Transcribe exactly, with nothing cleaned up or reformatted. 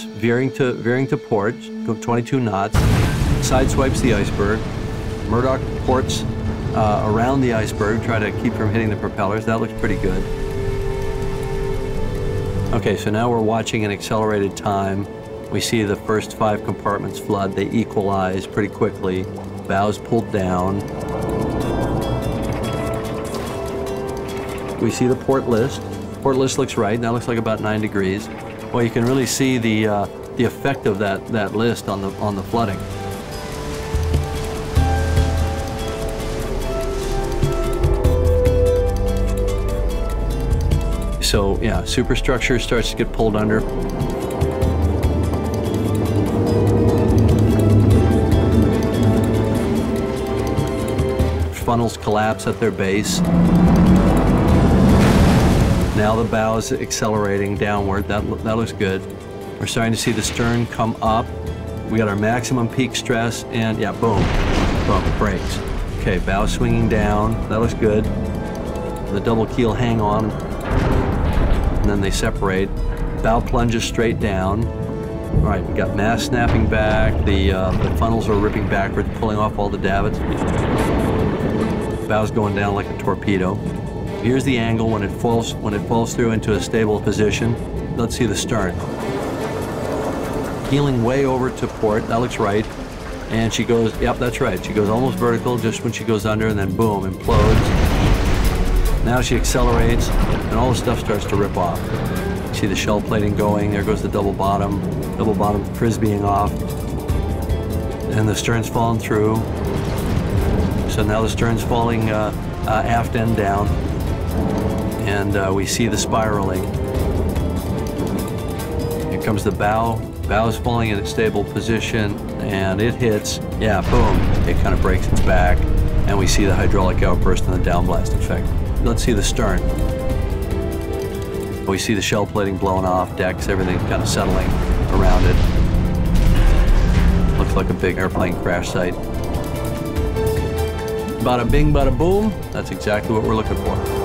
veering to veering to port, go twenty-two knots, sideswipes the iceberg. Murdoch ports uh, around the iceberg, try to keep from hitting the propellers. That looks pretty good. Okay, so now we're watching an accelerated time. We see the first five compartments flood. They equalize pretty quickly. Bows pulled down. We see the port list. Port list looks right. That looks like about nine degrees. Well, you can really see the uh, the effect of that that list on the on the flooding. So yeah, superstructure starts to get pulled under. Funnels collapse at their base. Now the bow is accelerating downward. That, that looks good. We're starting to see the stern come up. We got our maximum peak stress, and yeah, boom, boom, it breaks. Okay, bow swinging down. That looks good. The double keel hang on, and then they separate. Bow plunges straight down. All right, we got mast snapping back. The, uh, the funnels are ripping backwards, pulling off all the davits. Bow's going down like a torpedo. Here's the angle when it falls when it falls through into a stable position. Let's see the stern. Heeling way over to port. That looks right. And she goes, yep, that's right. She goes almost vertical just when she goes under, and then boom, implodes. Now she accelerates, and all the stuff starts to rip off. You see the shell plating going. There goes the double bottom. Double bottom frisbeeing off. And the stern's falling through. So now the stern's falling uh, uh, aft end down, and uh, we see the spiraling. Here comes the bow. Bow's falling in a stable position, and it hits. Yeah, boom. It kind of breaks its back, and we see the hydraulic outburst and the downblast effect. Let's see the stern. We see the shell plating blowing off, decks, everything kind of settling around it. Looks like a big airplane crash site. Bada bing, bada boom. That's exactly what we're looking for.